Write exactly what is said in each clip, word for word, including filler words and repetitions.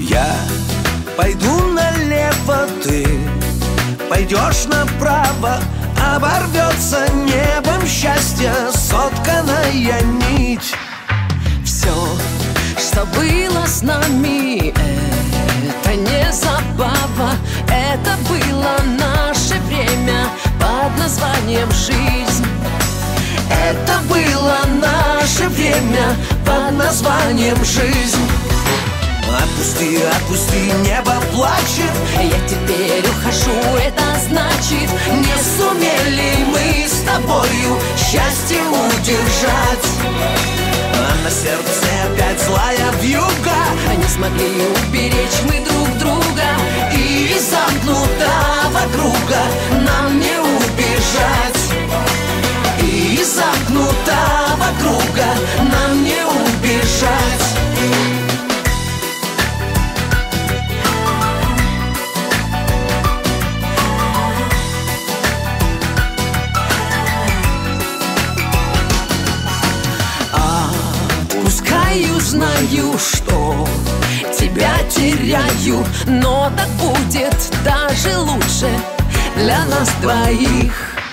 Я пойду налево, ты пойдешь направо. Оборвется небом счастье сотканная нить. Все, что было с нами, это не забава. Это было наше время под названием жизнь. Это было наше время под названием жизнь. Отпусти, отпусти, небо плачет. Я теперь ухожу, это значит, не сумели мы с тобою счастье удержать. А на сердце опять злая вьюга. Не смогли уберечь мы друг друга. И из замкнутого круга нам не убежать. И из замкнутого круга нам не убежать. Отпускаю, знаю, что тебя теряю, но так будет даже лучше для нас двоих.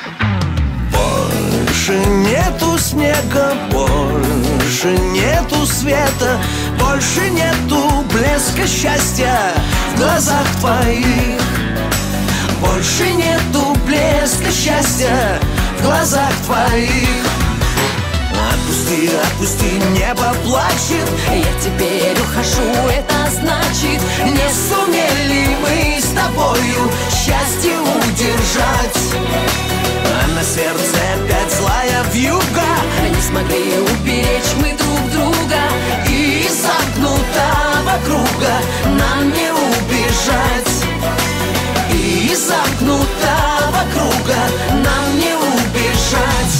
Больше нету снега, больше нету света, больше нету блеска счастья в глазах твоих. Больше нету блеска счастья в глазах твоих. Отпусти, отпусти, небо плачет. Я теперь ухожу, это значит, не сумели мы с тобою счастье удержать. А на сердце опять злая вьюга. Не смогли уберечь мы друг друга. И из замкнутого круга нам не убежать. И из замкнутого круга нам не убежать.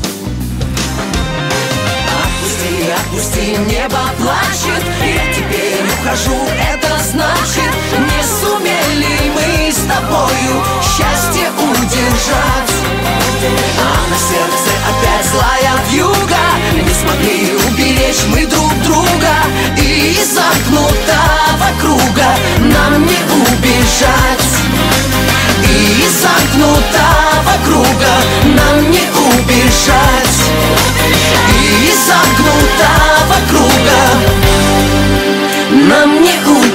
Отпусти, отпусти, небо плачет. Я теперь ухожу, это значит, не сумели мы с тобою счастье удержать. А на сердце опять злая вьюга. Не смогли уберечь мы друг друга. И из замкнутого круга нам не убежать. И из замкнутого круга нам не убежать. И из замкнутого круга нам не убежать.